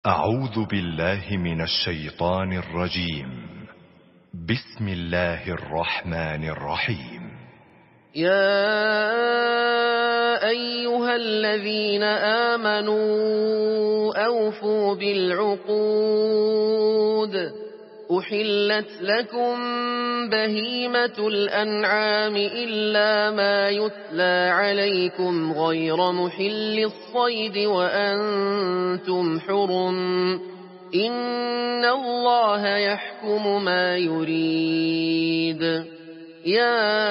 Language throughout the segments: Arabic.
أعوذ بالله من الشيطان الرجيم. بسم الله الرحمن الرحيم. يا أيها الذين آمنوا أوفوا بالعقود. أحلت لكم بهيمة الأنعام إلا ما يتلى عليكم غير محل الصيد وأنتم حرم. إن الله يحكم ما يريد. يا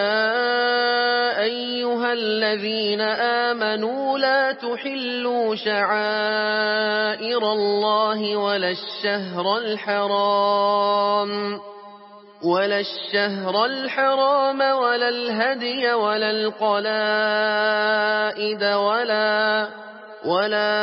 أيها الذين آمنوا لا تحلوا شعائر الله ولا الشهر الحرام ولا الهدي ولا القلائد ولا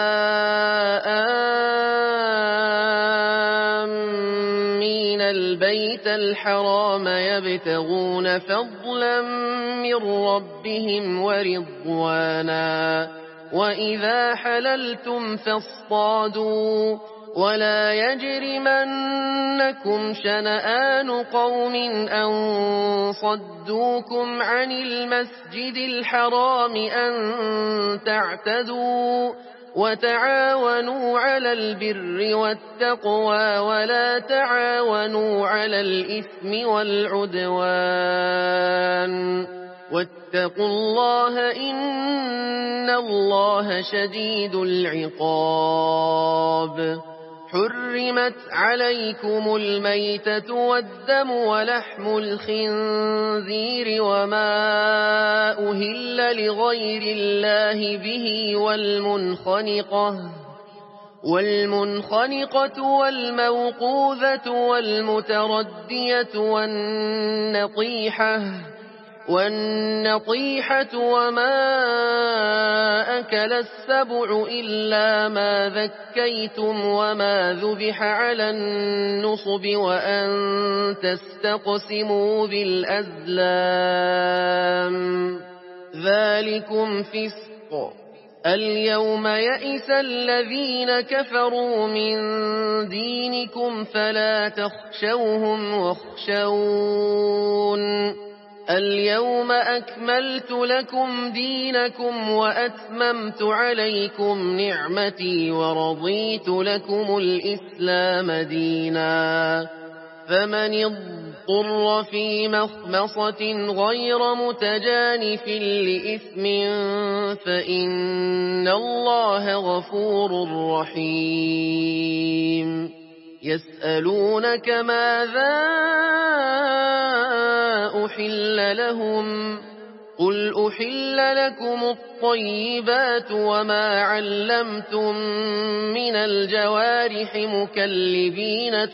آمين البيت الحرام يبتغون فضلا من ربهم ورضوانا. وإذا حللتم فاصطادوا ولا يجرمنكم شنآن قوم أن صدوكم عن المسجد الحرام أن تعتدوا. وتعاونوا على البر والتقوى ولا تعاونوا على الإثم والعدوان. واتقوا الله إن الله شديد العقاب. حرمت عليكم الميتة والدم ولحم الخنزير وما أهل لغير الله به والمنخنقة والموقوذة والمتردية والنطيحة وما أكل السبع إلا ما ذكيتم وما ذبح على النصب وأن تستقسموا بالأزلام ذلكم فسق. اليوم يئس الذين كفروا من دينكم فلا تخشوهم واخشون. اليوم أكملت لكم دينكم وأتممت عليكم نعمتي ورضيت لكم الإسلام دينا. فمن اضطر في مخمصة غير متجانف لإثم فإن الله غفور رحيم. يسألونك ماذا أحل لهم قل أحل لكم الطيبات وما علمتم من الجوارح مكلبين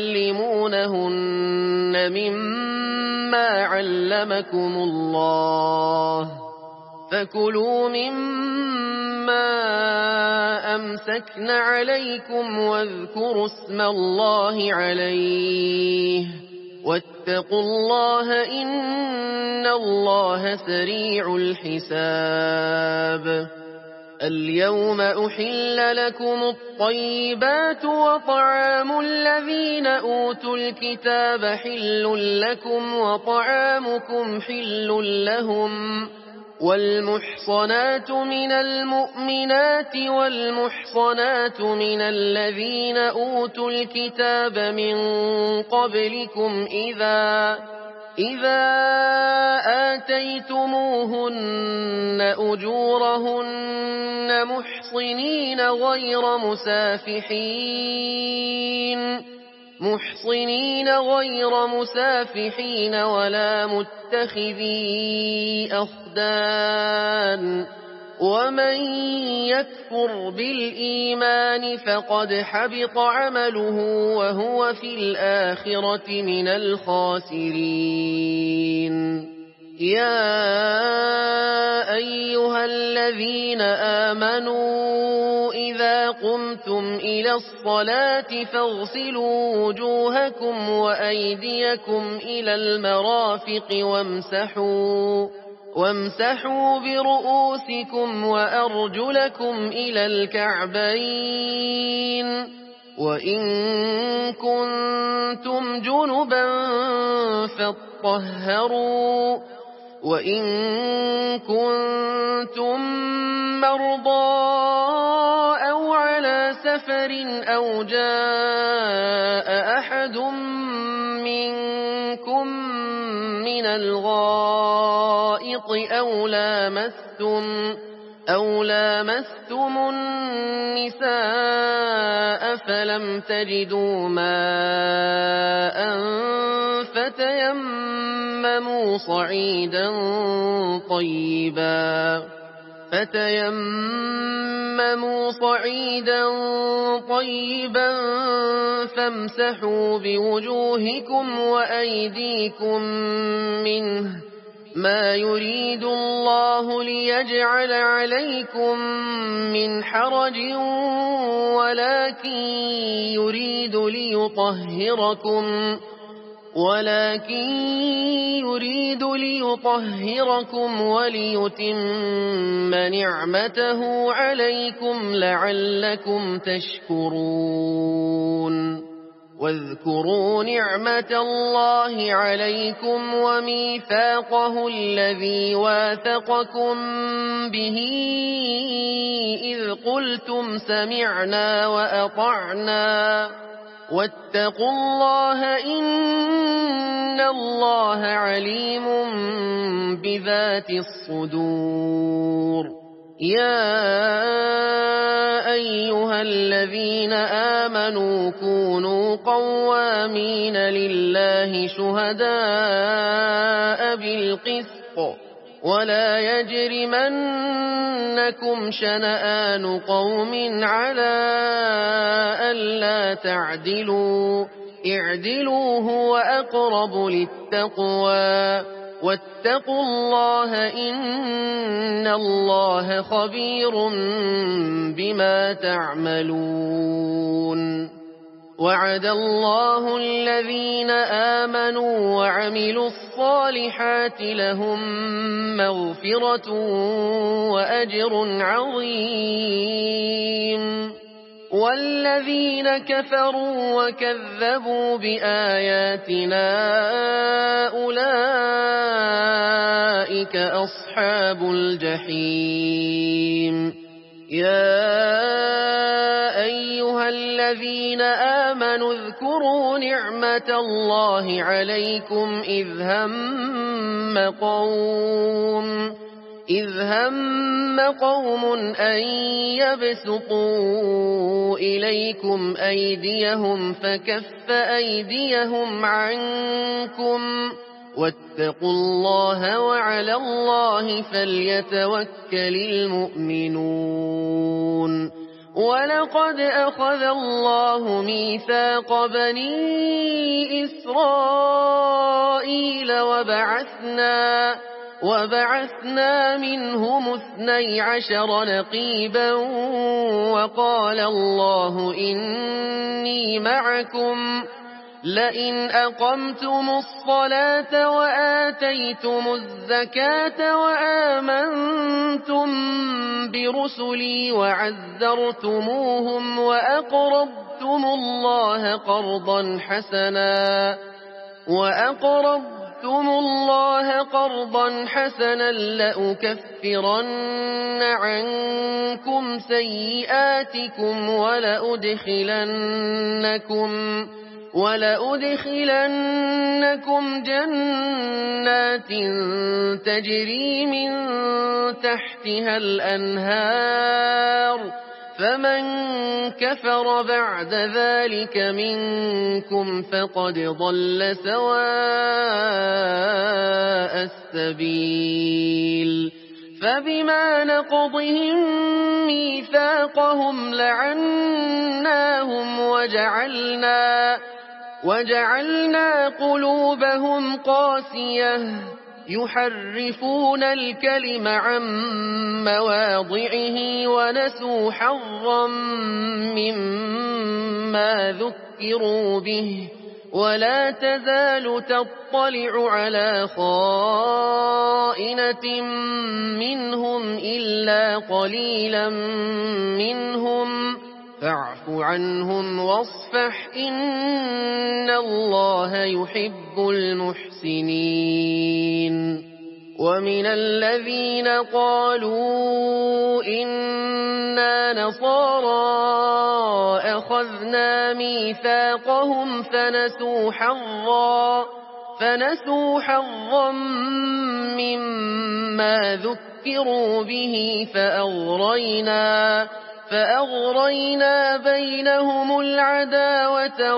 تعلمونهن مما علمكم الله فكلوا مما أمسكن عليكم واذكروا اسم الله عليه واتقوا الله إن الله سريع الحساب. اليوم أحل لكم الطيبات وطعام الذين أوتوا الكتاب حل لكم وطعامكم حل لهم. والمحصنات من المؤمنات والمحصنات من الذين أوتوا الكتاب من قبلكم إذا آتيتموهن أجورهن محصنين غير مسافحين ولا متخذي أخدان. ومن يكفر بالإيمان فقد حبط عمله وهو في الآخرة من الخاسرين. يا أيها الذين آمنوا إذا قمتم إلى الصلاة فاغسلوا وجوهكم وأيديكم إلى المرافق وامسحوا برؤوسكم وأرجلكم إلى الكعبين وإن كنتم جنبا فاطهروا وإن كنتم مرضى أو على سفر أو جاء أحد منكم من الغائط أو لامستم النساء فلم تجدوا ماء فتيمموا صعيدا طيبا فامسحوا بوجوهكم وأيديكم منه ما يريد الله ليجعل عليكم من حرج ولكن يريد ليطهركم وليتم نعمته عليكم لعلكم تشكرون واذكروا نعمة الله عليكم وميثاقه الذي واثقكم به إذ قلتم سمعنا وأطعنا واتقوا الله إن الله عليم بذات الصدور يا أيها الذين آمنوا كونوا قوامين لله شهداء بالقسط ولا يجرمنكم شنآن قوم على ألا تعدلوا اعدلوا هو أقرب للتقوى واتقوا الله إن الله خبير بما تعملون وعد الله الذين آمنوا وعملوا الصالحات لهم مغفرة وأجر عظيم والذين كفروا وكذبوا بآياتنا أولئك أصحاب الجحيم يا أيها الذين آمنوا اذكروا نعمة الله عليكم إذ هم قوم أن يبسطوا إليكم أيديهم فكف أيديهم عنكم واتقوا الله وعلى الله فليتوكل المؤمنون ولقد أخذ الله ميثاق بني إسرائيل وبعثنا منهم 12 نقيبا وقال الله إني معكم لئن أقمتم الصلاة وآتيتم الزكاة وآمنتم برسلي وعزرتموهم وأقرضتم الله قرضا حسنا لأكفرن عنكم سيئاتكم ولأدخلنكم جنات تجري من تحتها الأنهار فمن كفر بعد ذلك منكم فقد ضل سواء السبيل فبما نقضهم ميثاقهم لعناهم وجعلنا قلوبهم قاسية يحرفون الكلم عن مواضعه ونسوا حظا مما ذكروا به ولا تزال تطلع على خائنة منهم إلا قليلا منهم فاعف عنهم واصفح إن الله يحب المحسنين. ومن الذين قالوا إنا نصارى أخذنا ميثاقهم فنسوا حظا مما ذكروا به فأغرينا بينهم العداوة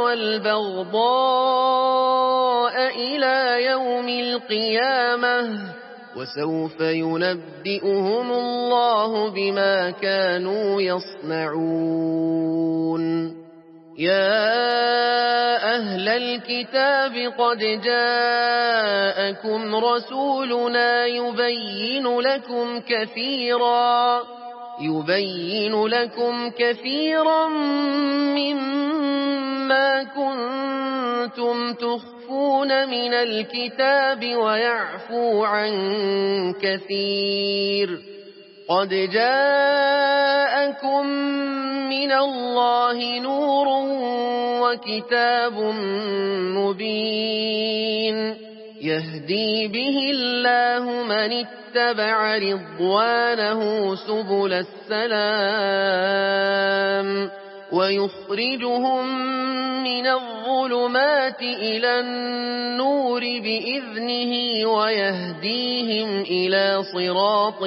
والبغضاء إلى يوم القيامة وسوف ينبئهم الله بما كانوا يصنعون. يا أهل الكتاب قد جاءكم رسولنا يبين لكم كثيرا مما كنتم تخفون من الكتاب ويعفو عن كثير. قد جاءكم من الله نور وكتاب مبين يهدي به الله من اتبع رضوانه سبل السلام ويخرجهم من الظلمات إلى النور بإذنه ويهديهم إلى صراط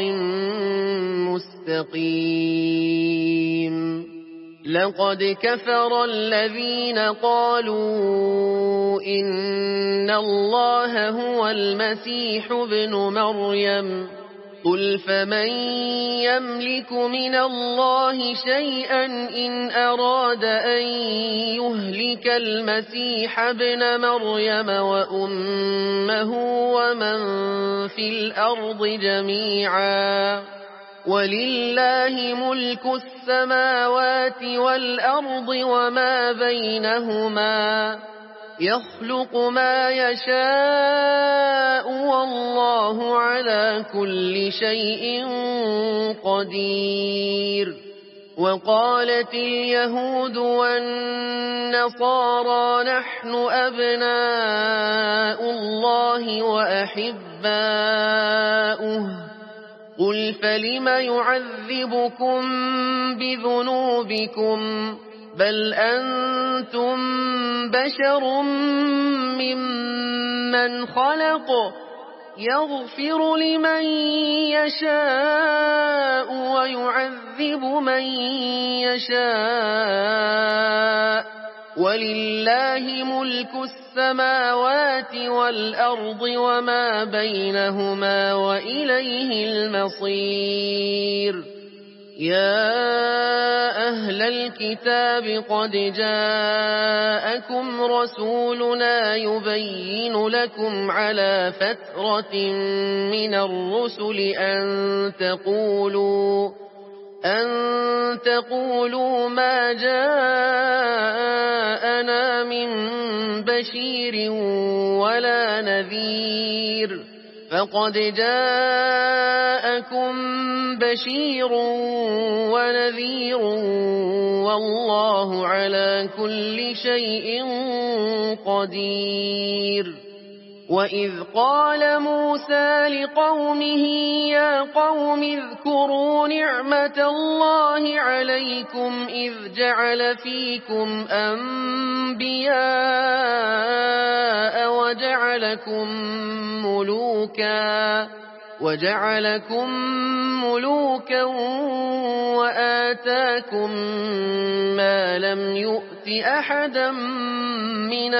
مستقيم. لقد كفر الذين قالوا إن الله هو المسيح ابن مريم قل فمن يملك من الله شيئا إن أراد أن يهلك المسيح ابن مريم وأمه ومن في الأرض جميعا ولله ملك السماوات والأرض وما بينهما يخلق ما يشاء والله على كل شيء قدير. وقالت اليهود والنصارى نحن أبناء الله وأحباؤه قل فلم يعذبكم بذنوبكم بل أنتم بشر ممن خلق يغفر لمن يشاء ويعذب من يشاء ولله ملك السماوات والأرض وما بينهما وإليه المصير. يا أهل الكتاب قد جاءكم رسولنا يبين لكم على فترة من الرسل أن تقولوا ما جاءنا من بشير ولا نذير فقد جاءكم بشير ونذير والله على كل شيء قدير. وإذ قال موسى لقومه يا قوم اذكروا نعمة الله عليكم إذ جعل فيكم أنبياء وجعلكم ملوكا وآتاكم ما لم يؤت أحدا من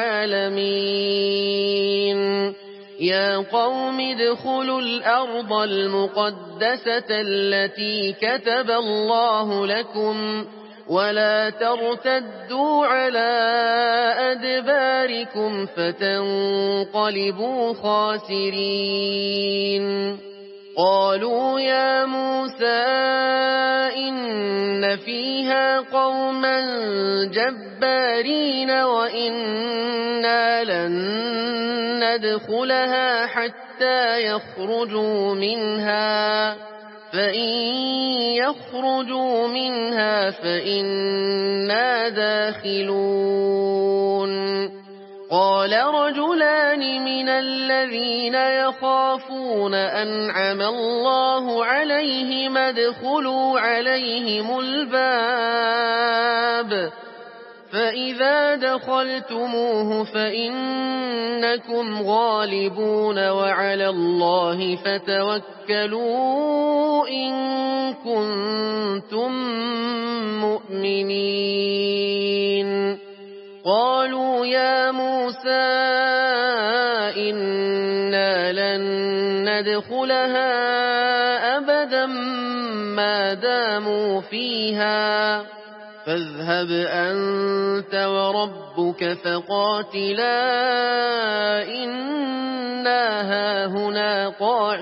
العالمين. يا قوم ادخلوا الأرض المقدسة التي كتب الله لكم ولا ترتدوا على أدباركم فتنقلبوا خاسرين. قالوا يا موسى إن فيها قوما جبارين وإنا لن ندخلها حتى يخرجوا منها فإن يخرجوا منها فإنا داخلون قال رجلان من الذين يخافون أنعم الله عليهم ادخلوا عليهم الباب فإذا دخلتموه فإنكم غالبون وعلى الله فتوكلوا إن كنتم مؤمنين قالوا يا موسى إنا لن ندخلها أبدا ما داموا فيها فاذهب أنت وربك فقاتلا إنا هاهنا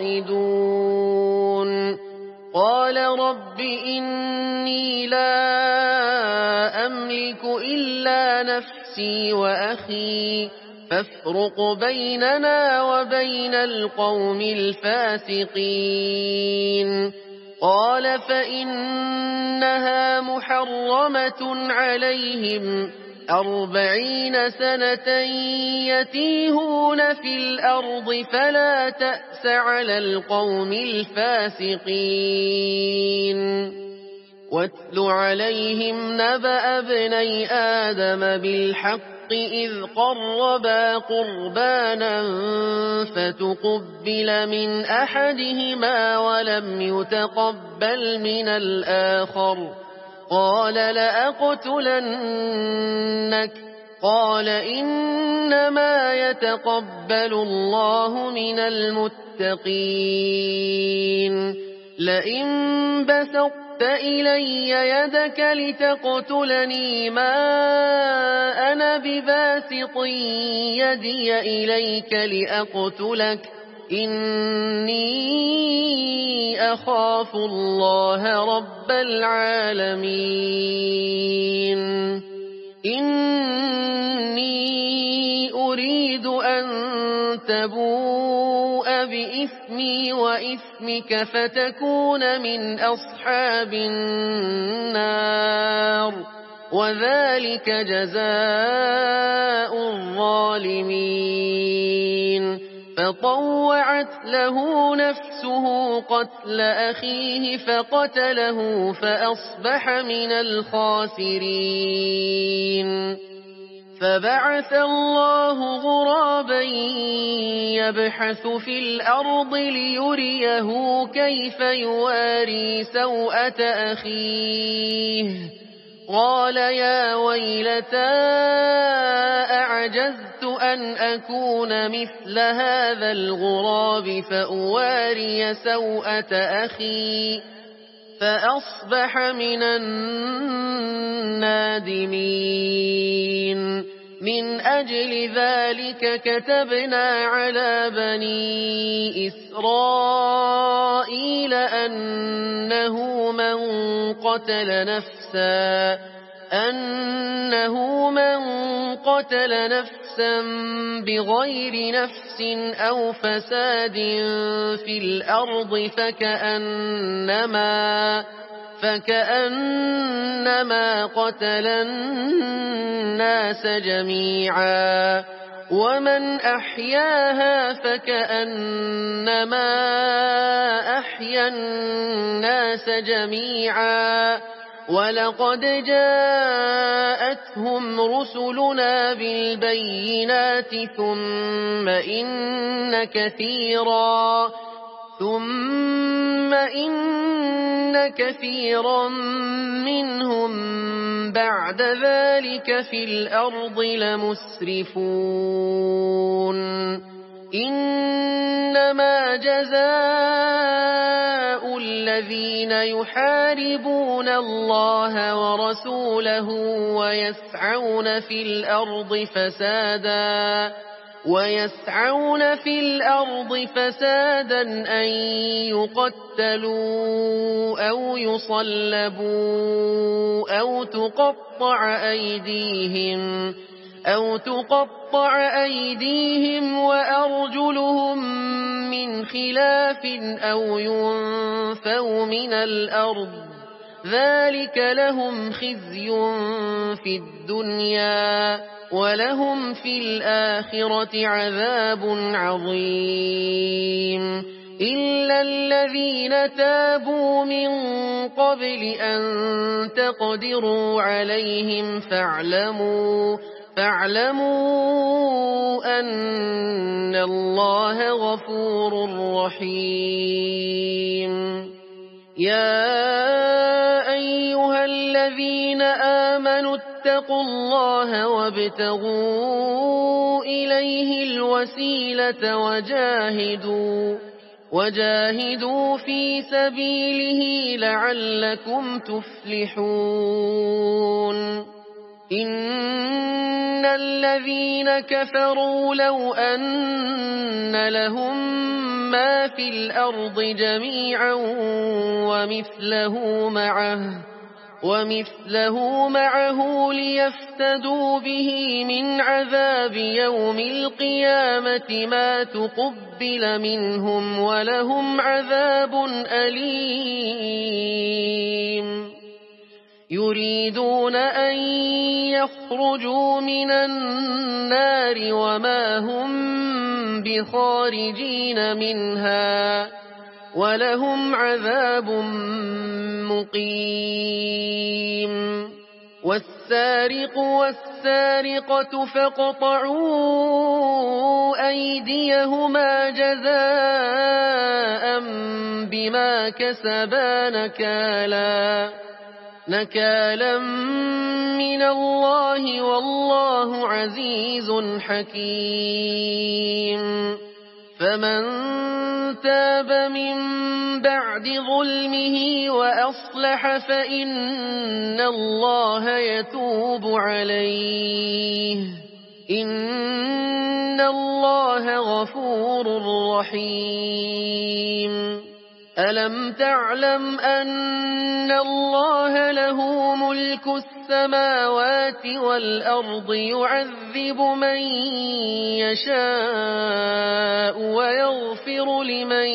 قاعدون قال رب إني لا أملك إلا نفسي وأخي فافرق بيننا وبين القوم الفاسقين قال فإنها محرمة عليهم 40 سنة يتيهون في الأرض فلا تأس على القوم الفاسقين واتل عليهم نبأ ابني آدم بالحق إذ قربا قربانا فتقبل من أحدهما ولم يتقبل من الآخر قال لأقتلنك قال إنما يتقبل الله من المتقين لئن بسطت إلي يدك لتقتلني ما أنا بباسط يدي إليك لأقتلك إني أخاف الله رب العالمين إني أريد أن تبوء بإثمي وإثمك فتكون من أصحاب النار وذلك جزاء الظالمين فطوعت له نفسه قتل أخيه فقتله فأصبح من الخاسرين فبعث الله غرابا يبحث في الأرض ليريه كيف يواري سوءة أخيه قال يا ويلتى أعجزت أن أكون مثل هذا الغراب فأواري سوءة أخي فأصبح من النادمين من أجل ذلك كتبنا على بني إسرائيل أنه من قتل نفسا بغير نفس أو فساد في الأرض فكأنما قتل الناس جميعا ومن أحياها فكأنما أحيا الناس جميعا ولقد جاءتهم رسلنا بالبينات ثم إن كثيرا منهم بعد ذلك في الأرض لمسرفون إنما جزاء الذين يحاربون الله ورسوله ويسعون في الأرض فسادا أن يقتلوا أو يصلبوا أو تقطع أيديهم وأرجلهم من خلاف أو ينفوا من الأرض ذلك لهم خزي في الدنيا ولهم في الآخرة عذاب عظيم إلا الذين تابوا من قبل أن تقدروا عليهم فاعلموا أن الله غفور رحيم يا أيها الذين آمنوا اتقوا الله وابتغوا إليه الوسيلة وجاهدوا في سبيله لعلكم تفلحون إن الذين كفروا لو أن لهم ما في الأرض جميعا ومثله معه ليفتدوا به من عذاب يوم القيامة ما تقبل منهم ولهم عذاب أليم يريدون أن يخرجوا من النار وما هم بخارجين منها ولهم عذاب مقيم والسارق والسارقة فاقطعوا أيديهما جزاء بما كسبا نكالا من الله والله عزيز حكيم فمن تاب من بعد ظلمه وأصلح فإن الله يتوب عليه إن الله غفور رحيم ألم تعلم أن الله له ملك السماوات والأرض يعذب من يشاء ويغفر لمن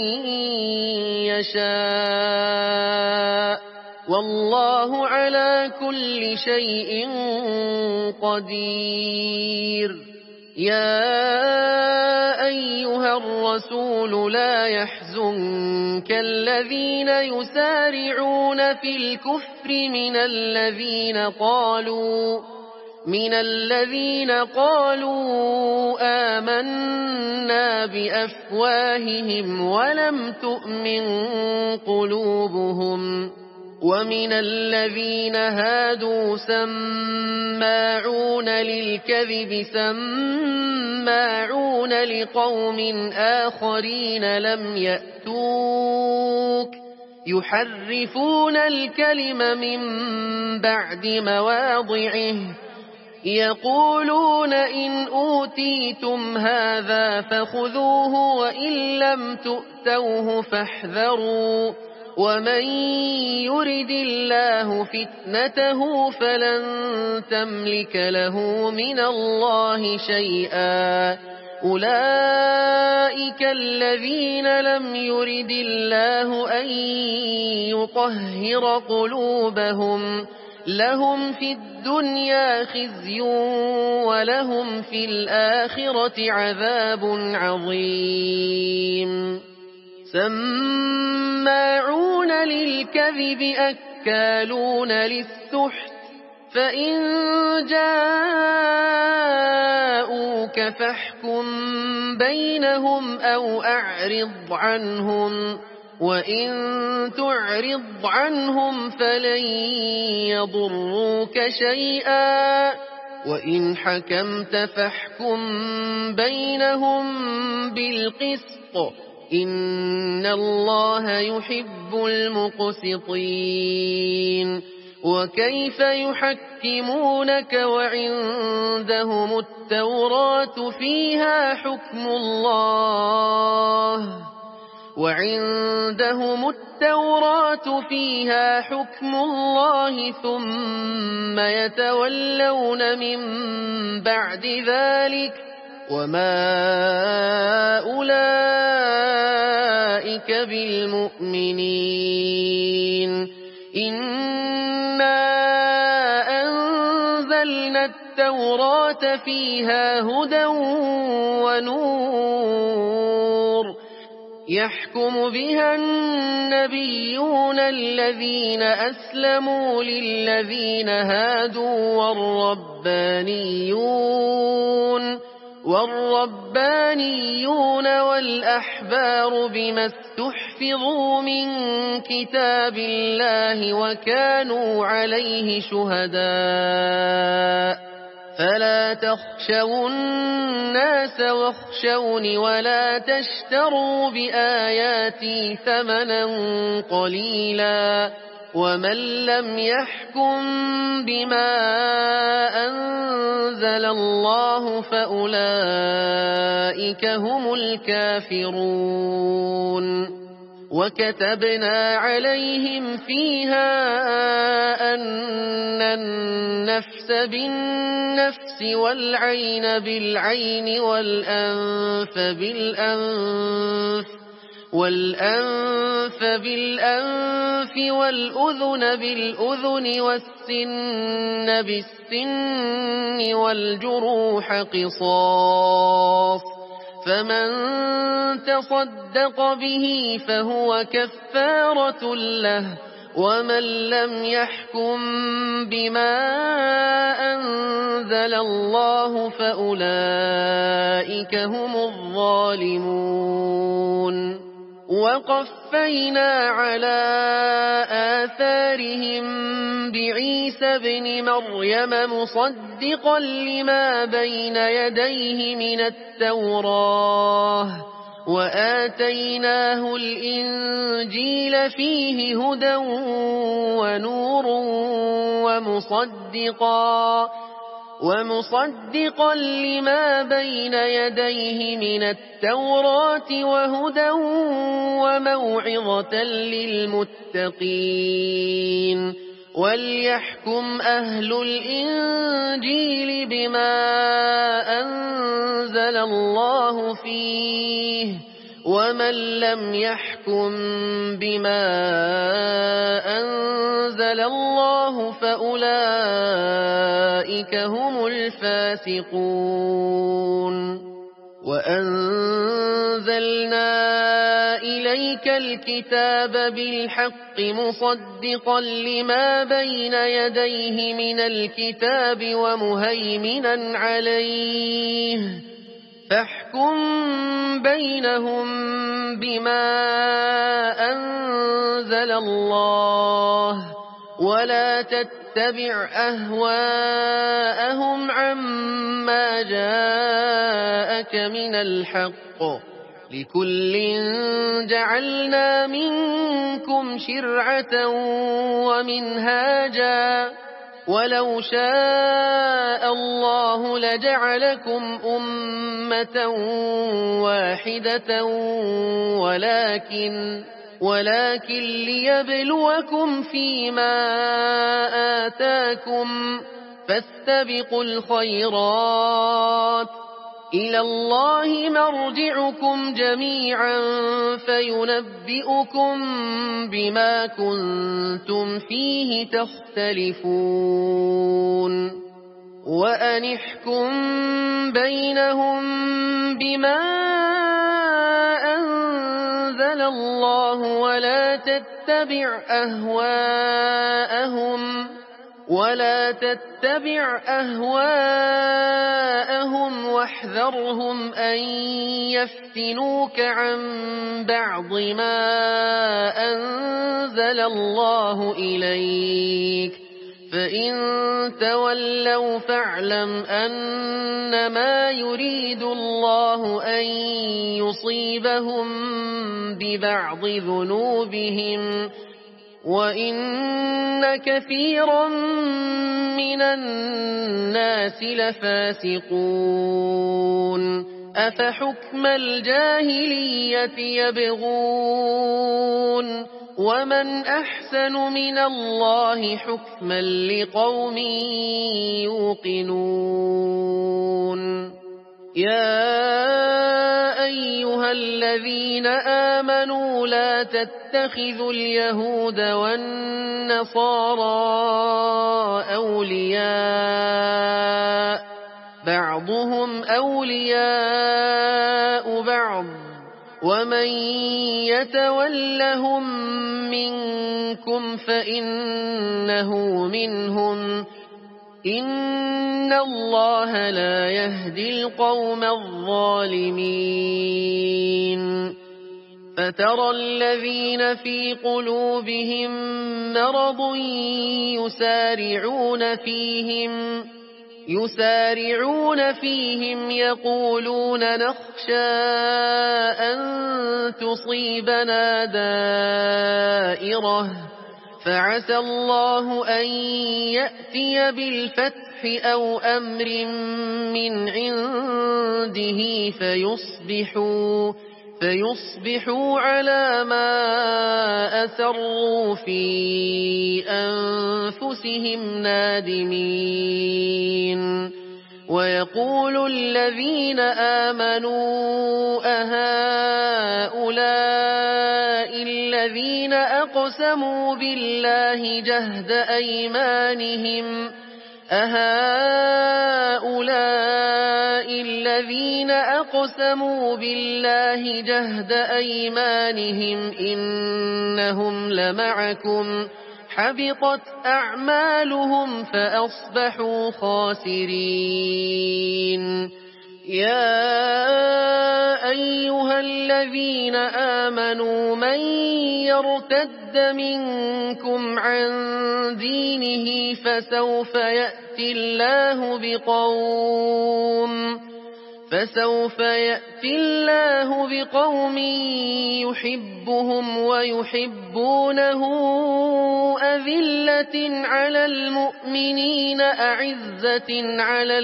يشاء والله على كل شيء قدير يا أيها الرسول لا يحزنك الذين يسارعون في الكفر من الذين قالوا آمنا بأفواههم ولم تؤمن قلوبهم ومن الذين هادوا سماعون للكذب سماعون لقوم آخرين لم يأتوك يحرفون الكلم من بعد مواضعه يقولون إن أوتيتم هذا فخذوه وإن لم تؤتوه فاحذروا ومن يرد الله فتنته فلن تملك له من الله شيئا أولئك الذين لم يرد الله أن يطهر قلوبهم لهم في الدنيا خزي ولهم في الآخرة عذاب عظيم سماعون للكذب أكالون للسحت فإن جاءوك فاحكم بينهم أو أعرض عنهم وإن تعرض عنهم فلن يضروك شيئا وإن حكمت فاحكم بينهم بالقسط إن الله يحب المقسطين وكيف يحكمونك وعندهم التوراة فيها حكم الله وعندهم التوراة فيها حكم الله ثم يتولون من بعد ذلك وما أولئك بالمؤمنين إنا أنزلنا التوراة فيها هدى ونور يحكم بها النبيون الذين أسلموا للذين هادوا والربانيون والأحبار بما استحفظوا من كتاب الله وكانوا عليه شهداء فلا تخشوا الناس واخشوني ولا تشتروا بآياتي ثمنا قليلا ومن لم يحكم بما أنزل الله فأولئك هم الكافرون وكتبنا عليهم فيها أن النفس بالنفس والعين بالعين والأنف بالأنف والأذن بالأذن والسن بالسن والجروح قصاص فمن تصدق به فهو كفارة له ومن لم يحكم بما أنزل الله فأولئك هم الظالمون وقفينا على آثارهم بعيسى ابن مريم مصدقا لما بين يديه من التوراة وآتيناه الإنجيل فيه هدى ونور ومصدقا لما بين يديه من التوراة وهدى وموعظة للمتقين وليحكم أهل الإنجيل بما أنزل الله فيه ومن لم يحكم بما أنزل الله فأولئك هم الفاسقون وأنزلنا إليك الكتاب بالحق مصدقا لما بين يديه من الكتاب ومهيمنا عليه فاحكم بينهم بما أنزل الله ولا تتبع أهواءهم عما جاءك من الحق لكل جعلنا منكم شرعة ومنهاجا ولو شاء الله لجعلكم أمة واحدة ولكن ليبلوكم فيما آتاكم فاستبقوا الخيرات إلى الله مرجعكم جميعا فينبئكم بما كنتم فيه تختلفون وأن احكم بينهم بما أنزل الله ولا تتبع أهواءهم واحذرهم أن يفتنوك عن بعض ما أنزل الله إليك فإن تولوا فاعلم أنما يريد الله أن يصيبهم ببعض ذنوبهم وإن كثيرا من الناس لفاسقون أفحكم الجاهلية يبغون ومن أحسن من الله حكما لقوم يوقنون يا أيها الذين آمنوا لا تتخذوا اليهود والنصارى أولياء بعضهم أولياء بعض ومن يتولهم منكم فإنه منهم إن الله لا يهدي القوم الظالمين فترى الذين في قلوبهم مرض يسارعون فيهم يقولون نخشى أن تصيبنا دائرة فعسى الله أن يأتي بالفتح أو أمر من عنده فيصبحوا على ما أسروا في أنفسهم نادمين ويقول الذين آمنوا أهؤلاء الذين أقسموا بالله جهد أيمانهم إنهم لمعكم حبطت أعمالهم فأصبحوا خاسرين يا أيها الذين آمنوا من يرتد منكم عن دينه فسوف يأتي الله بقوم يحبهم ويحبونه أذلة على المؤمنين أعزة على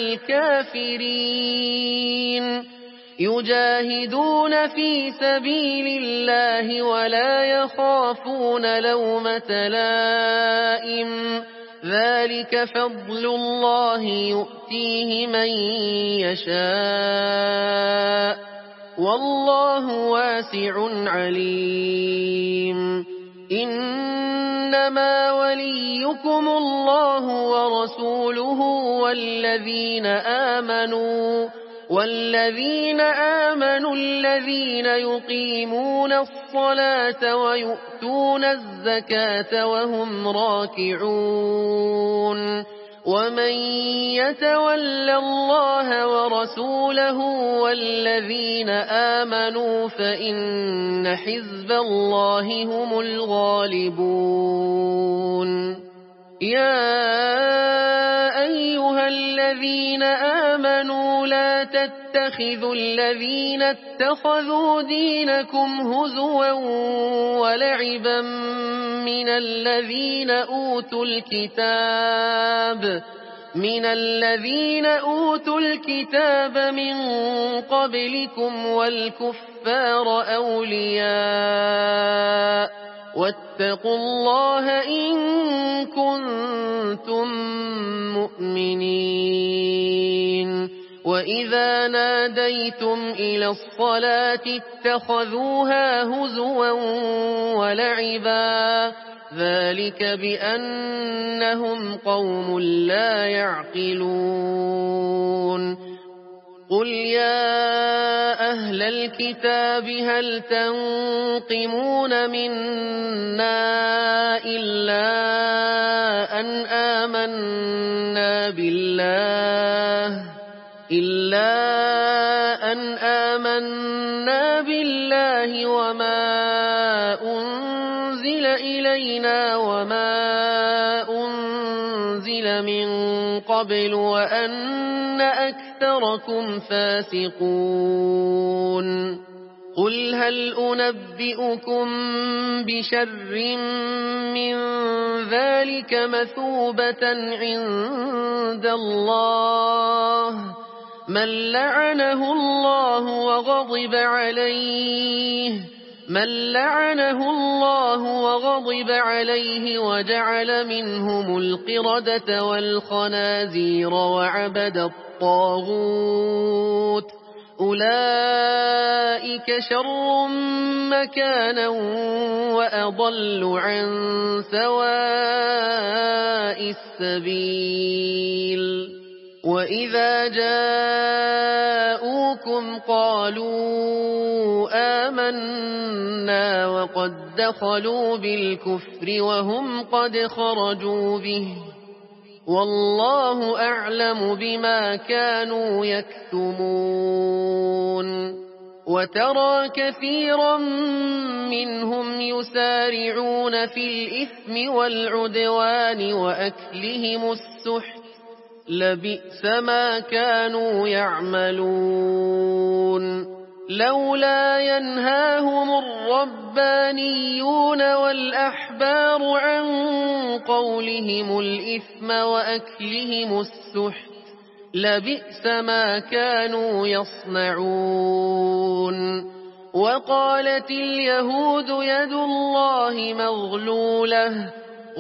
الكافرين يجاهدون في سبيل الله ولا يخافون لومة لائم ذلك فضل الله يؤتيه من يشاء والله واسع عليم إنما وليكم الله ورسوله والذين آمنوا الذين يقيمون الصلاة ويؤتون الزكاة وهم راكعون ومن يتول الله ورسوله والذين آمنوا فإن حزب الله هم الغالبون يا أيها الذين آمنوا لا تتخذوا الذين اتخذوا دينكم هزوا ولعبا من الذين أوتوا الكتاب من قبلكم والكفار أولياء واتقوا الله إن كنتم مؤمنين وإذا ناديتم إلى الصلاة اتخذوها هزوا ولعبا ذلك بأنهم قوم لا يعقلون قل يا أهل الكتاب هل تنقمون منا إلا أن آمنا بالله وما أنزل إلينا وما أنزل من قبل وأن أكثركم فاسقون قل هل أنبئكم بشر من ذلك مثوبة عند الله من لعنه الله وغضب عليه وجعل منهم القردة والخنازير وعبد الطاغوت أولئك شر مكانا وأضل عن سواء السبيل وإذا جاءوكم قالوا آمنا وقد دخلوا بالكفر وهم قد خرجوا به والله أعلم بما كانوا يكتمون وترى كثيرا منهم يسارعون في الإثم والعدوان وأكلهم السحت لبئس ما كانوا يعملون لولا ينهاهم الربانيون والأحبار عن قولهم الإثم وأكلهم السحت لبئس ما كانوا يصنعون وقالت اليهود يد الله مغلولة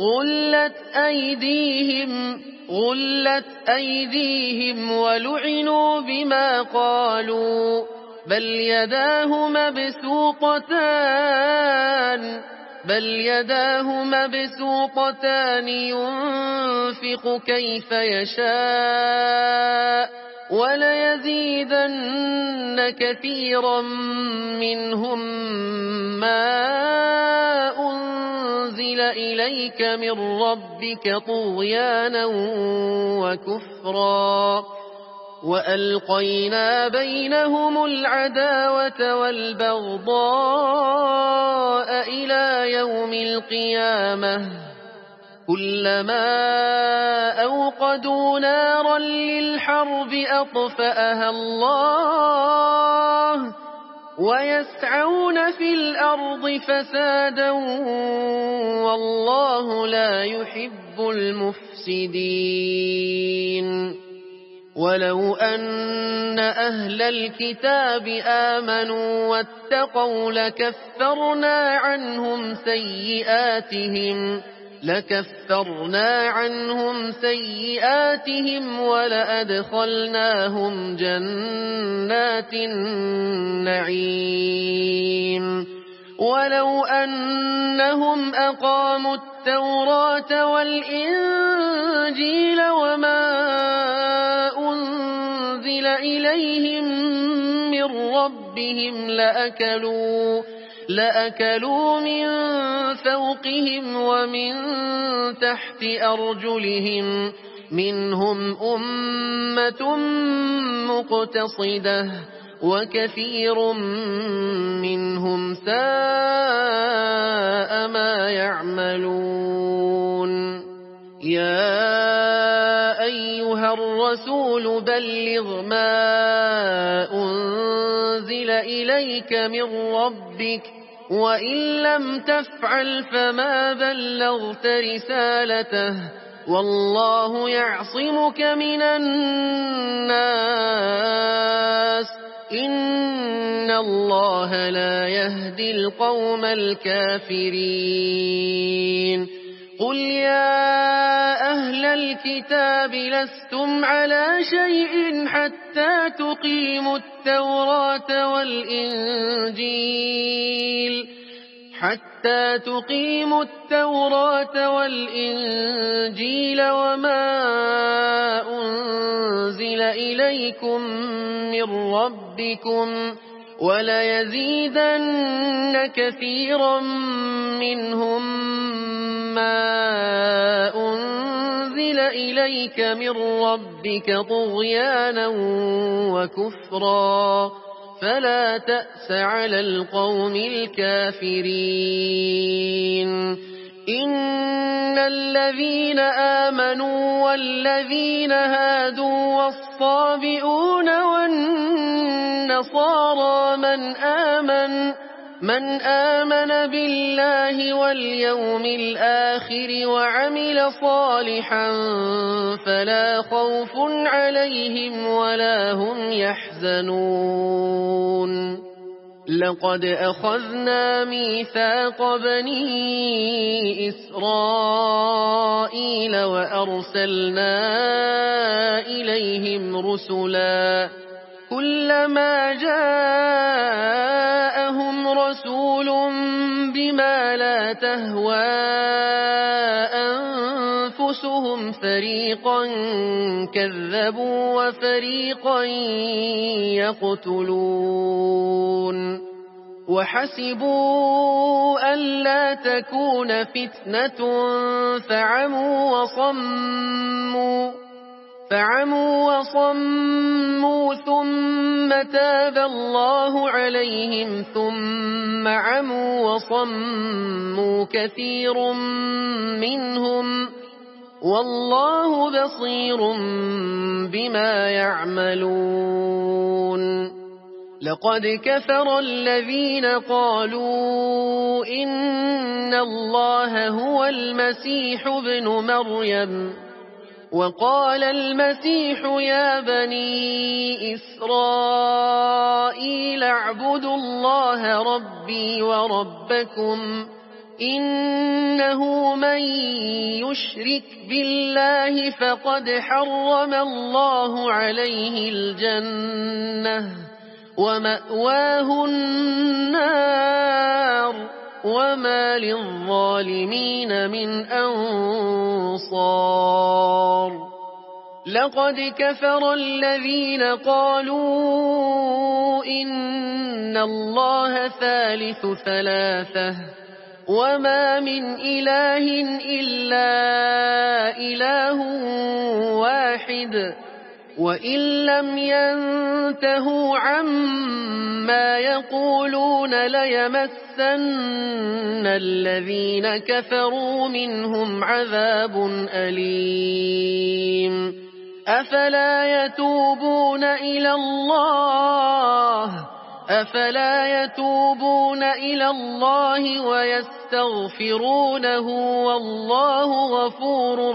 غلت أيديهم ولعنوا بما قالوا بل يداه مبسوطتان ينفق كيف يشاء وليزيدن كثيرا منهم ما أنزل إليك من ربك طغيانا وكفرا وألقينا بينهم العداوة والبغضاء إلى يوم القيامة كلما أوقدوا نارا للحرب أطفأها الله ويسعون في الأرض فسادا والله لا يحب المفسدين ولو أن أهل الكتاب آمنوا واتقوا لكفرنا عنهم سيئاتهم ولأدخلناهم جنات النعيم ولو أنهم أقاموا التوراة والإنجيل وما أنزل إليهم من ربهم لأكلوا من فوقهم ومن تحت أرجلهم منهم أمة مقتصدة وكثير منهم ساء ما يعملون يا أيها الرسول بلغ ما أنزل إليك من ربك وإن لم تفعل فما بلغت رسالته والله يعصمك من الناس إن الله لا يهدي القوم الكافرين قل يا أهل الكتاب لستم على شيء حتى تقيموا التوراة والإنجيل وما أنزل إليكم من ربكم وليزيدن كثيرا منهم ما أنزل إليك من ربك طغيانا وكفرا فلا تأس على القوم الكافرين إن الذين آمنوا والذين هادوا والصابئون والنصارى من آمن بالله واليوم الآخر وعمل صالحا فلا خوف عليهم ولا هم يحزنون لقد أخذنا ميثاق بني إسرائيل وأرسلنا إليهم رسلا كلما جاءهم رسول بما لا تهوى أنفسهم فريقا كذبوا وفريقا يقتلون وحسبوا ألا تكون فتنة فعموا وصموا ثم تاب الله عليهم ثم عموا وصموا كثير منهم والله بصير بما يعملون لقد كفر الذين قالوا إن الله هو المسيح ابن مريم وقال المسيح يا بني إسرائيل اعبدوا الله ربي وربكم إنه من يشرك بالله فقد حرم الله عليه الجنة ومأواه النار وما للظالمين من أنصار لقد كفر الذين قالوا إن الله ثالث ثلاثة وما من إله إلا إله واحد وإن لم ينتهوا عما يقولون ليمسن الذين كفروا منهم عذاب أليم أفلا يتوبون إلى الله ويستغفرونه والله غفور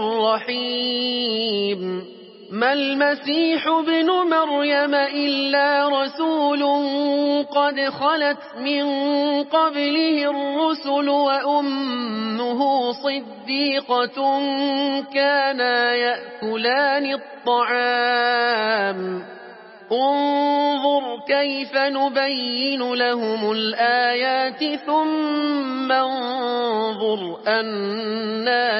رحيم ما المسيح ابن مريم إلا رسول قد خلت من قبله الرسل وأمه صديقة كانا يأكلان الطعام انظر كيف نبين لهم الآيات ثم انظر أنى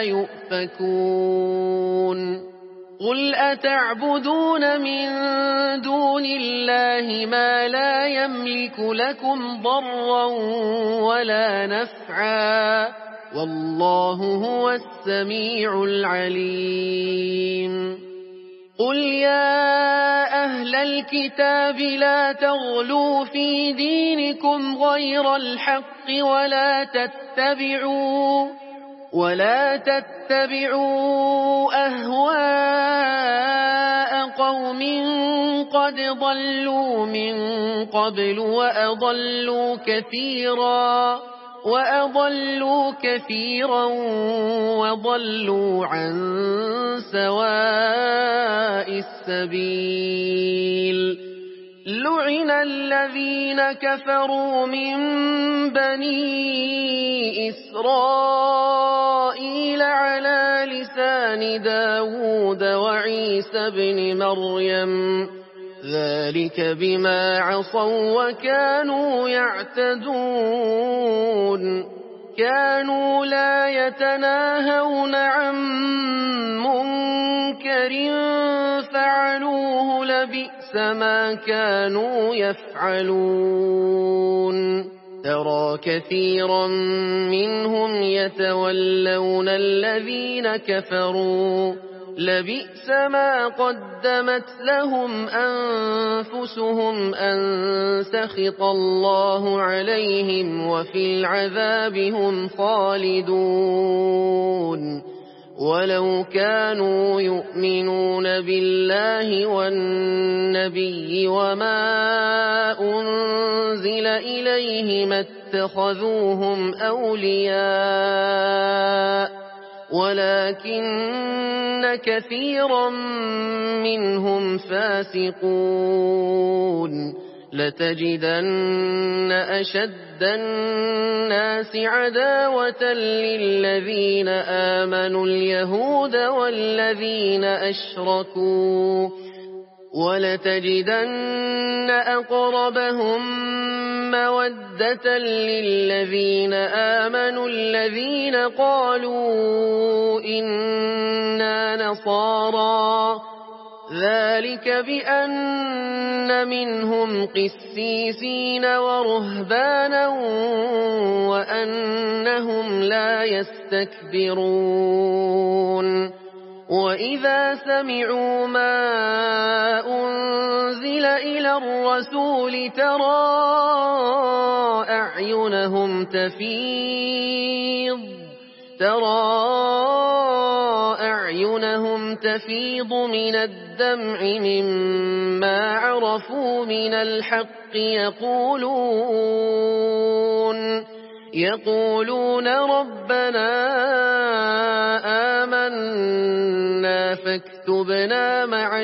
يؤفكون قل أتعبدون من دون الله ما لا يملك لكم ضرا ولا نفعا والله هو السميع العليم قل يا أهل الكتاب لا تغلوا في دينكم غير الحق ولا تتبعوا أهواء قوم قد ضلوا من قبل وأضلوا كثيرا وضلوا عن سواء السبيل لعن الذين كفروا من بني إسرائيل على لسان داود وعيسى بن مريم ذلك بما عصوا وكانوا يعتدون كانوا لا يتناهون عن منكر فعلوه لبئس ما كانوا يفعلون ترى كثيرا منهم يتولون الذين كفروا لبئس ما قدمت لهم أنفسهم أن سخط الله عليهم وفي العذاب هم خالدون ولو كانوا يؤمنون بالله والنبي وما أنزل إليه ما اتخذوهم أولياء ولكن كثيرا منهم فاسقون لتجدن أشد الناس عداوة للذين آمنوا اليهود والذين أشركوا ولتجدن أقربهم مودة للذين آمنوا الذين قالوا إنا نصارى ذلك بأن منهم قسيسين ورهبانا وأنهم لا يستكبرون وإذا سمعوا ما أنزل إلى الرسول ترى أعينهم تفيض من الدمع مما عرفوا من الحق يقولون ربنا آمنا فاكتبنا مع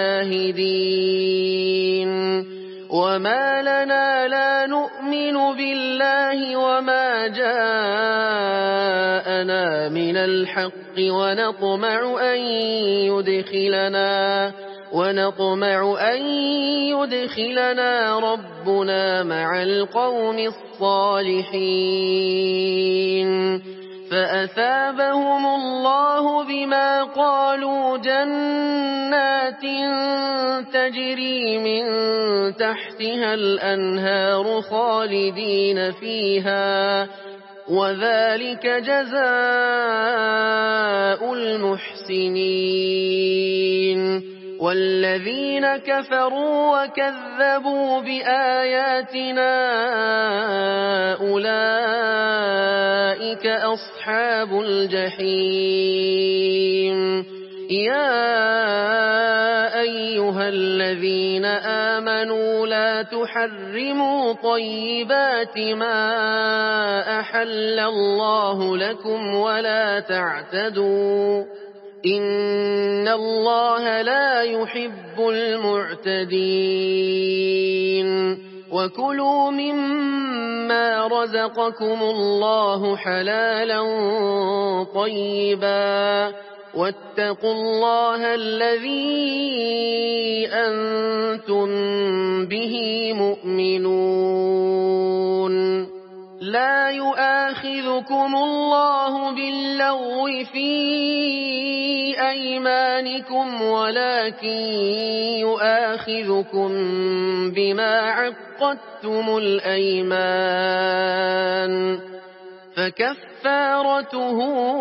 الشاهدين وما لنا لا نؤمن بالله وما جاءنا من الحق ونطمع أن يدخلنا ربنا مع القوم الصالحين فأثابهم الله بما قالوا جنات تجري من تحتها الأنهار خالدين فيها وذلك جزاء المحسنين والذين كفروا وكذبوا بآياتنا أولئك أصحاب الجحيم يا أيها الذين آمنوا لا تحرموا طيبات ما أحل الله لكم ولا تعتدوا إن الله لا يحب المعتدين وكلوا مما رزقكم الله حلالا طيبا واتقوا الله الذي أنتم به مؤمنون لا يؤاخذكم الله باللغو في أيمانكم ولكن يؤاخذكم بما عقدتم الأيمان فكفارته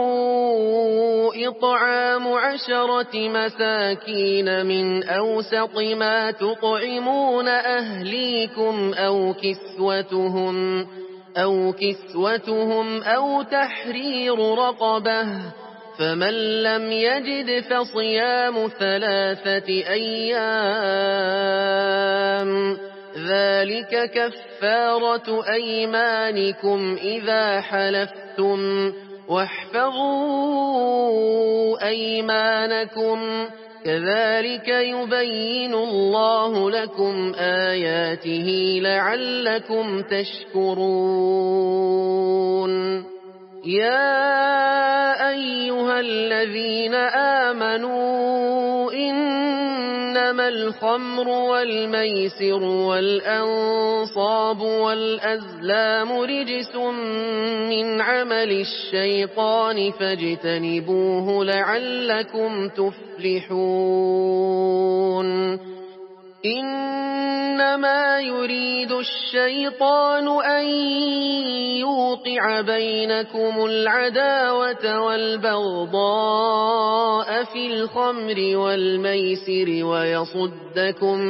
إطعام 10 مساكين من أوسط ما تطعمون أهليكم أو كسوتهم أو تحرير رقبة فمن لم يجد فصيام 3 أيام ذلك كفارة أيمانكم إذا حلفتم واحفظوا أيمانكم كذلك يبين الله لكم آياته لعلكم تشكرون يا أيها الذين آمنوا إنما الخمر والميسر والأنصاب والأزلام رجس من عمل الشيطان فاجتنبوه لعلكم تفلحون إنما يريد الشيطان أن يوقع بينكم العداوة والبغضاء في الخمر والميسر ويصدكم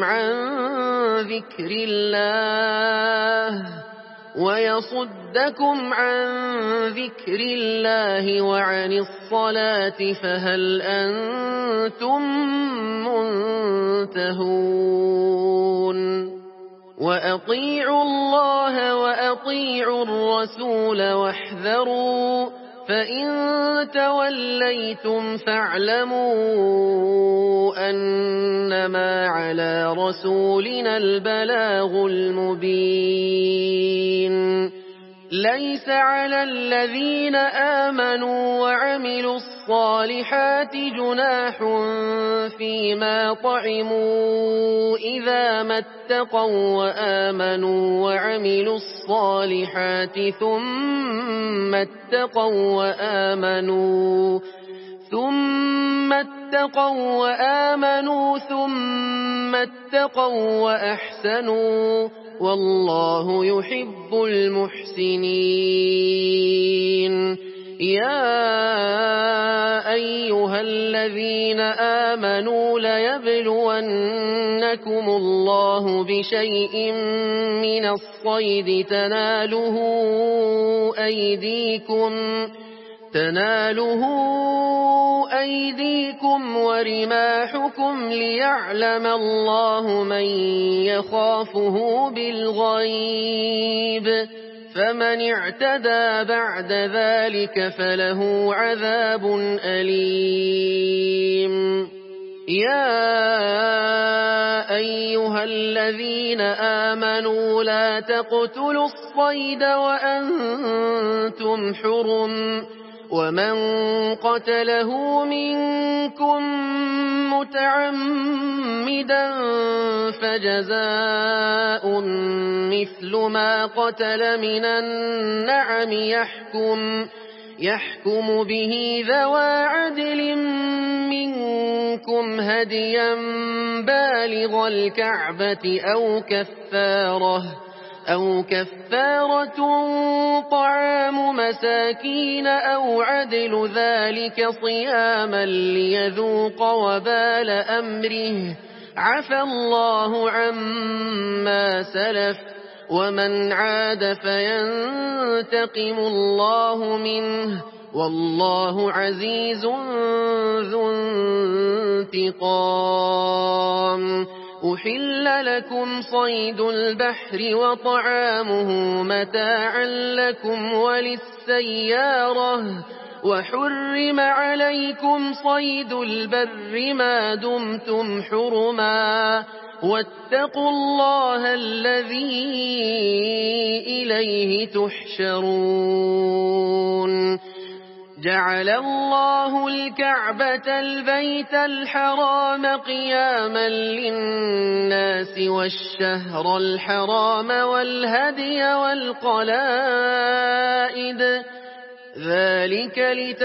عن ذكر الله وعن الصلاة فهل أنتم منتهون وأطيعوا الله وأطيعوا وأطيعوا الرسول واحذروا فإن توليتم فاعلموا أنما على رسولنا البلاغ المبين ليس على الذين آمنوا وعملوا الصالحات جناح فيما طعموا إذا ما اتقوا وآمنوا وعملوا الصالحات ثم اتقوا وأحسنوا والله يحب المحسنين يا أيها الذين آمنوا ليبلونكم الله بشيء من الصيد تناله أيديكم ورماحكم ليعلم الله من يخافه بالغيب فمن اعتدى بعد ذلك فله عذاب أليم يا أيها الذين آمنوا لا تقتلوا الصيد وأنتم حرم ومن قتله منكم متعمدا فجزاء مثل ما قتل من النعم يحكم به ذوى عدل منكم هديا بالغ الكعبة أو كفارة طعام مساكين أو عدل ذلك صياما ليذوق وبال أمره عفى الله عما سلف ومن عاد فينتقم الله منه والله عزيز ذو انتقام أحل لكم صيد البحر وطعامه متاعا لكم وللسيارة وحرم عليكم صيد البر ما دمتم حرما واتقوا الله الذي إليه تحشرون جعل الله الكعبة البيت الحرام قياما للناس والشهر الحرام والهدي والقلائد ذلك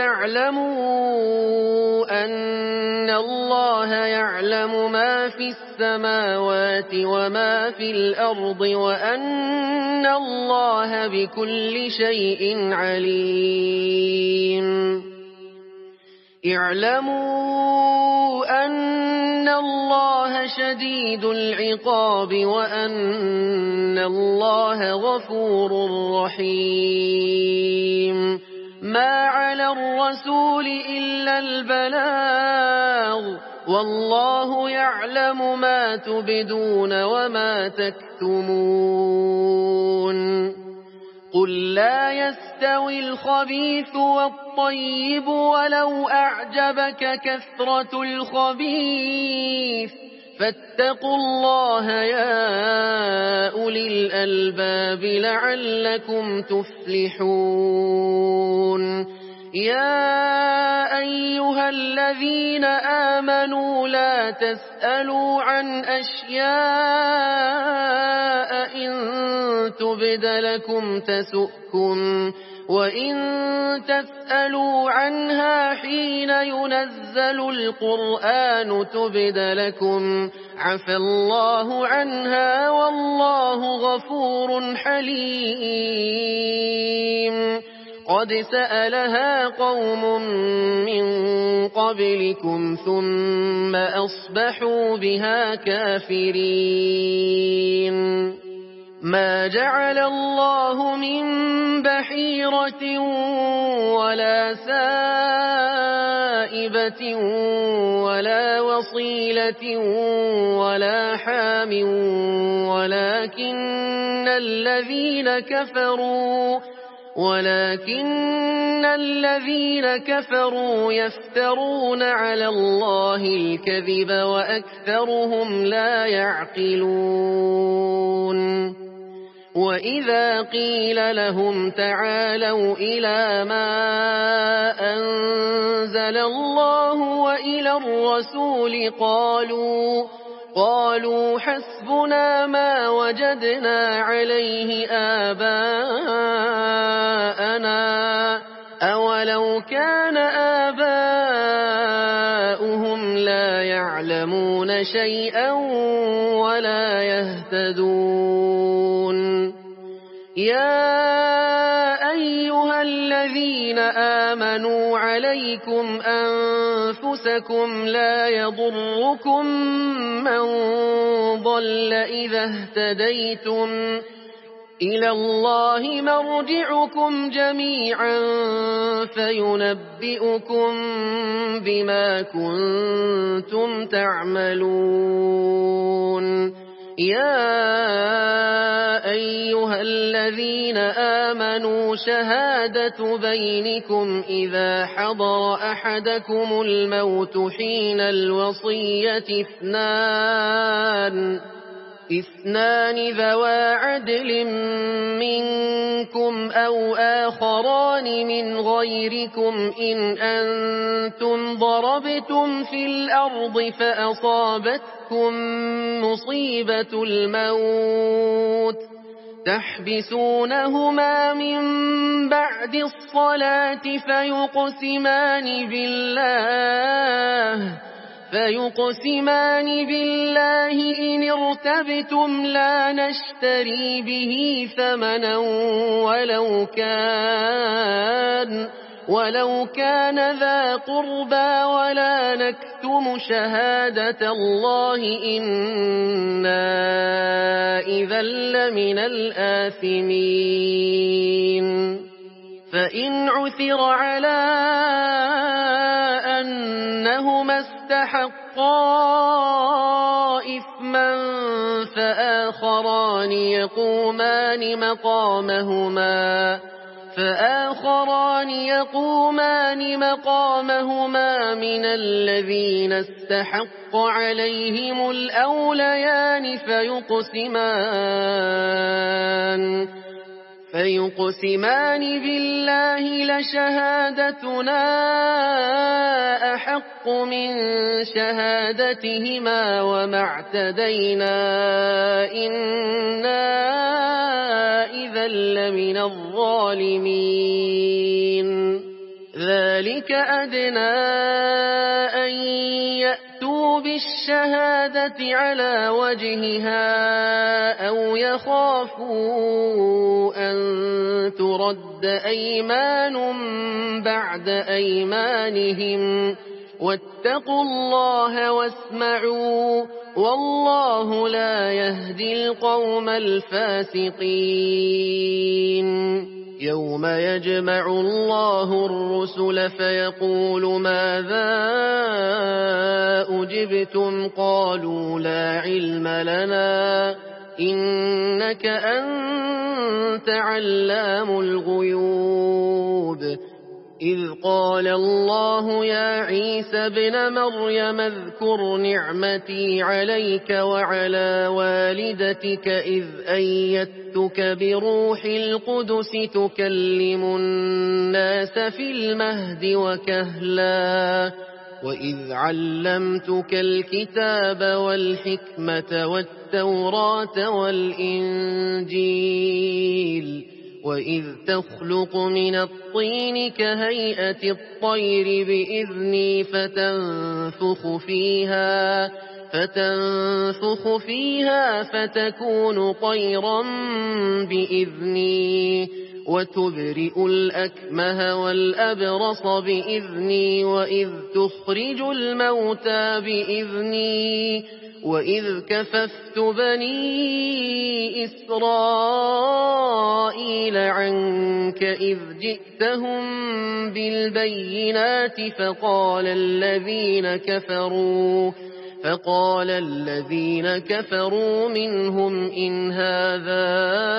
لتعلموا أن الله يعلم ما في السماوات وما في الأرض وأن الله بكل شيء عليم اعلموا أن الله شديد العقاب وأن الله غفور رحيم ما على الرسول إلا البلاغ والله يعلم ما تبدون وما تكتمون قل لا يستوي الخبيث والطيب ولو أعجبك كثرة الخبيث فاتقوا الله يا أولي الألباب لعلكم تفلحون يا أيها الذين آمنوا لا تسألوا عن أشياء إن تبد لكم تسؤكم وإن تسألوا عنها حين ينزل القرآن تبد لكم عفى الله عنها والله غفور حليم قد سألها قوم من قبلكم ثم أصبحوا بها كافرين ما جعل الله من بحيرة ولا سائبة صاحبة ولا وصيلة ولا حام ولكن الذين كفروا يفترون على الله الكذب وأكثرهم لا يعقلون وإذا قيل لهم تعالوا إلى ما أنزل الله وإلى الرسول قالوا حسبنا ما وجدنا عليه آباءنا أولو كان آباؤهم لا يعلمون شيئا ولا يهتدون يا أيها الذين آمنوا عليكم أنفسكم لا يضركم من ضل إذا اهتديتم إلى الله مرجعكم جميعا فينبئكم بما كنتم تعملون يا أيها الذين آمنوا شهادة بينكم إذا حضر أحدكم الموت حين الوصية اثنان ذوى عدل منكم أو آخران من غيركم إن أنتم ضربتم في الأرض فأصابتكم مصيبة الموت تحبسونهما من بعد الصلاة فيقسمان بالله إن ارتبتم لا نشتري به ثمنا ولو كان ذا قربى ولا نكتم شهادة الله إنا إذا لمن الآثمين فإن عثر على أنهما استحقا إثما فآخران يقومان مقامهما من الذين استحق عليهم الأوليان فيقسمان بالله لشهادتنا أحق من شهادتهما وما اعتدينا إنا إذا لمن الظالمين ذلك أدنى أن يأتوا بالشهادة على وجهها أو يخافوا أن ترد أيمان بعد أيمانهم واتقوا الله واسمعوا والله لا يهدي القوم الفاسقين يوم يجمع الله الرسل فيقول ماذا أجبتم قالوا لا علم لنا إنك أنت علام الغيوب إذ قال الله يا عيسى ابن مريم اذكر نعمتي عليك وعلى والدتك إذ أيدتك بروح القدس تكلم الناس في المهد وكهلا وإذ علمتك الكتاب والحكمة والتوراة والإنجيل وإذ تخلق من الطين كهيئة الطير بإذني فتنفخ فيها فتكون طيرا بإذني وتبرئ الأكمه والأبرص بإذني وإذ تخرج الموتى بإذني وإذ كففت بني إسرائيل عنك إذ جئتهم بالبينات فقال الذين كفروا منهم إن هذا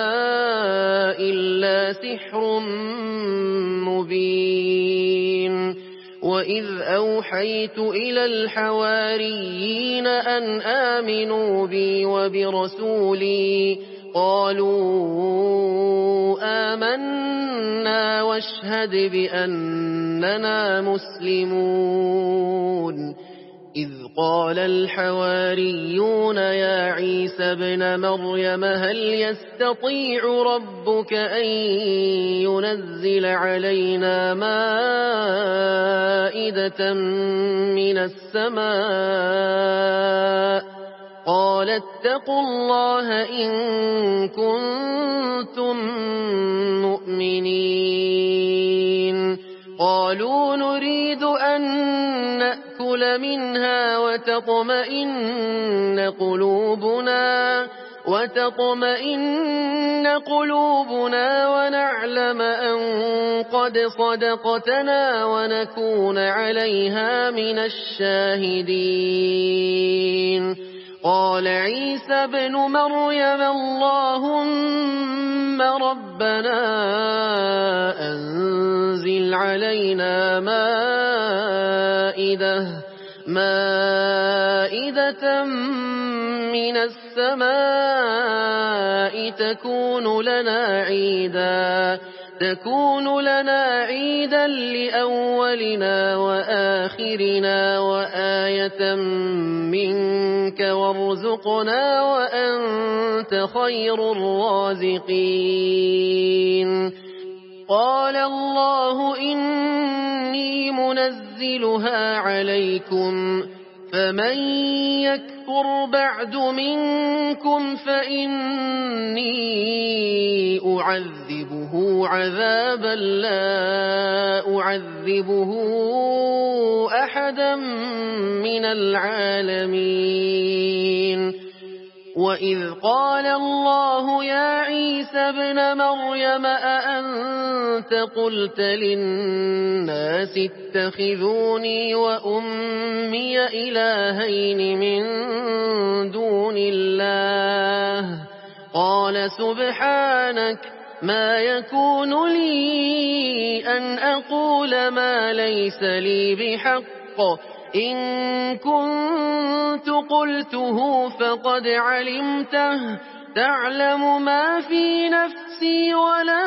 إلا سحر مبين وإذ أوحيت إلى الحواريين أن آمنوا بي وبرسولي قالوا آمنا واشهد بأننا مسلمون إذ قال الحواريون يا عيسى ابن مريم هل يستطيع ربك أن ينزل علينا مائدة من السماء قال اتقوا الله إن كنتم مؤمنين قالوا نريد أن نأكل منها وتطمئن قلوبنا ونعلم أن قد صدقتنا ونكون عليها من الشاهدين قال عيسى ابن مريم اللهم ربنا أنزل علينا مائدة من السماء تكون لنا عيدا لأولنا وآخرنا وآية منك وارزقنا وأنت خير الرازقين قال الله إني منزلها عليكم فمن يكفر بعد منكم فإني أعذبه عذابا لا أعذبه أحدا من العالمين وإذ قال الله يا عيسى ابن مريم أأنت قلت للناس اتخذوني وأمي إلهين من دون الله قال سبحانك ما يكون لي أن أقول ما ليس لي بحق إن كنت قلته فقد علمته تعلم ما في نفسي ولا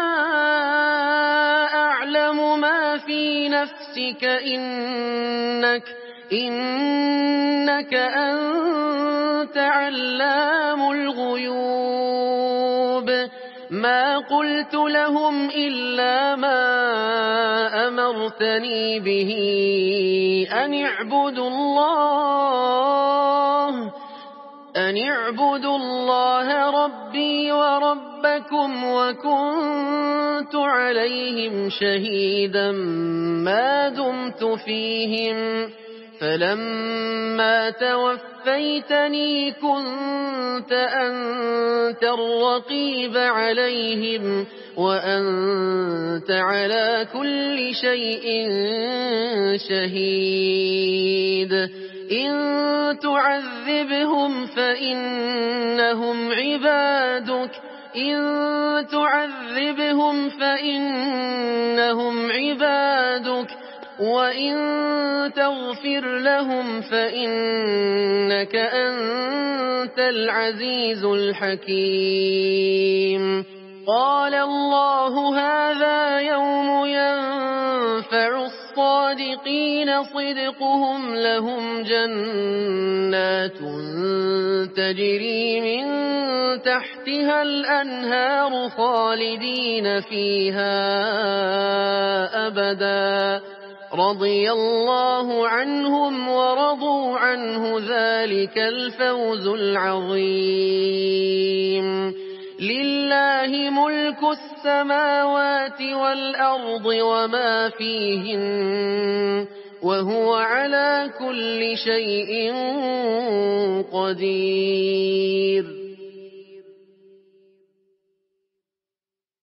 أعلم ما في نفسك إنك أنت علام الغيوب ما قلت لهم إلا ما أمرتني به أن اعبدوا الله ربي وربكم وكنت عليهم شهيدا ما دمت فيهم فلما توفيتني كنت أنت الرقيب عليهم وأنت على كل شيء شهيد إن تعذبهم فإنهم عبادك وإن تغفر لهم فإنك أنت العزيز الحكيم قال الله هذا يوم ينفع الصادقين صدقهم لهم جنات تجري من تحتها الأنهار خالدين فيها أبدا رضي الله عنهم ورضوا عنه ذلك الفوز العظيم لله ملك السماوات والأرض وما فيهن وهو على كل شيء قدير.